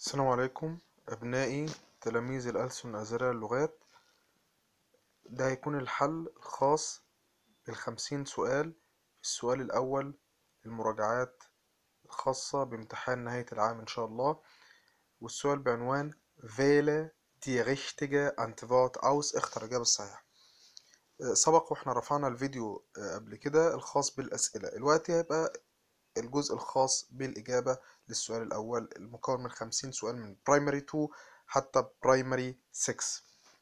السلام عليكم أبنائي تلاميذ الألسن الأزهرية اللغات. ده هيكون الحل الخاص بال50 سؤال. السؤال الأول المراجعات الخاصة بامتحان نهاية العام إن شاء الله، والسؤال بعنوان Wähle die richtige Antwort aus. اختر الإجابة الصحيحة. سبق واحنا رفعنا الفيديو قبل كده الخاص بالأسئلة. الوقت هيبقى الجزء الخاص بالإجابة للسؤال الأول المكون من 50 سؤال من Primary 2 حتى Primary 6.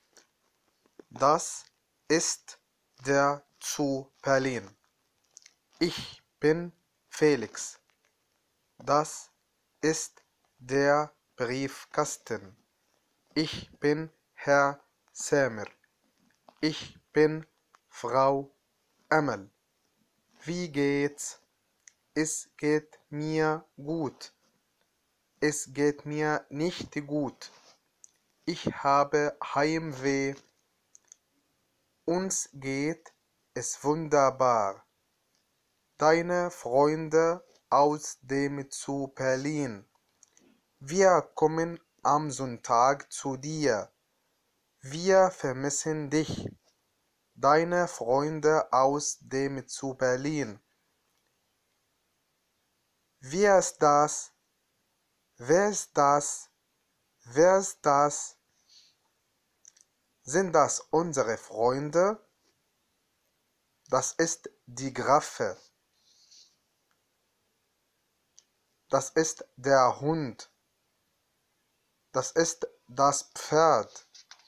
Das ist der zu Berlin. Ich bin Felix. Das ist der Briefkasten. Ich bin Herr Samer. Ich bin Frau Amal. Wie geht's? Es geht mir gut. Es geht mir nicht gut. Ich habe Heimweh. Uns geht es wunderbar. Deine Freunde aus dem zu Berlin. Wir kommen am Sonntag zu dir. Wir vermissen dich. Deine Freunde aus dem zu Berlin. Wer ist das? Wer ist das? Wer ist das? Sind das unsere Freunde? Das ist die Giraffe. Das ist der Hund. Das ist das Pferd.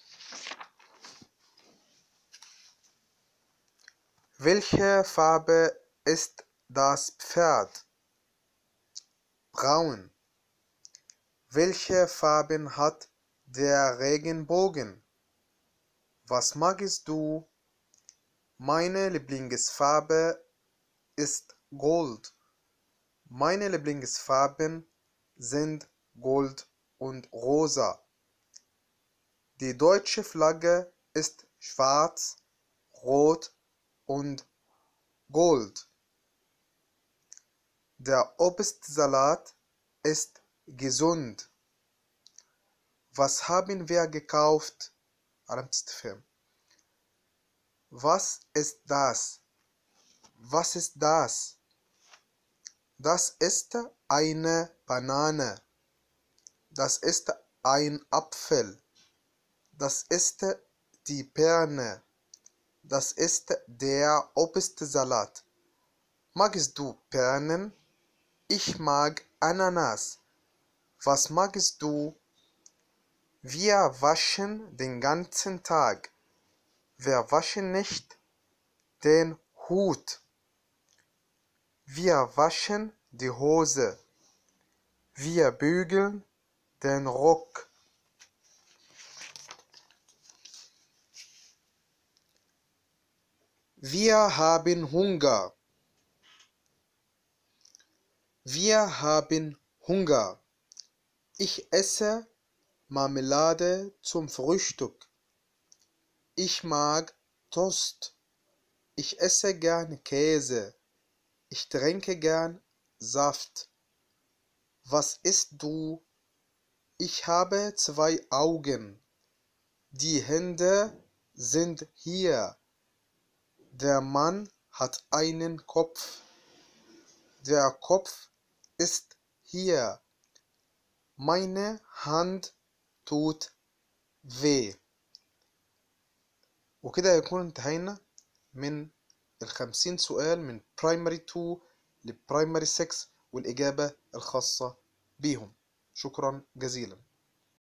Welche Farbe ist das Pferd? Braun. Welche Farben hat der Regenbogen? Was magst du? Meine Lieblingsfarbe ist Gold. Meine Lieblingsfarben sind Gold und Rosa. Die deutsche Flagge ist schwarz, rot und Gold. Der Obstsalat ist gesund. Was haben wir gekauft? Was ist das? Was ist das? Das ist eine Banane. Das ist ein Apfel. Das ist die Birne. Das ist der Obstsalat. Magst du Birnen? Ich mag Ananas. Was magst du? Wir waschen den ganzen Tag. Wir waschen nicht den Hut. Wir waschen die Hose. Wir bügeln den Rock. Wir haben Hunger. Wir haben Hunger. Ich esse Marmelade zum Frühstück. Ich mag Toast. Ich esse gern Käse. Ich trinke gern Saft. Was isst du? Ich habe 2 Augen. Die Hände sind hier. Der Mann hat einen Kopf. Der Kopf ist hier. Meine Hand tut weh. وكده يكون انتهينا من 50 سؤال من Primary 2 ل Primary 6 والإجابة الخاصة بيهم. شكرا جزيلا.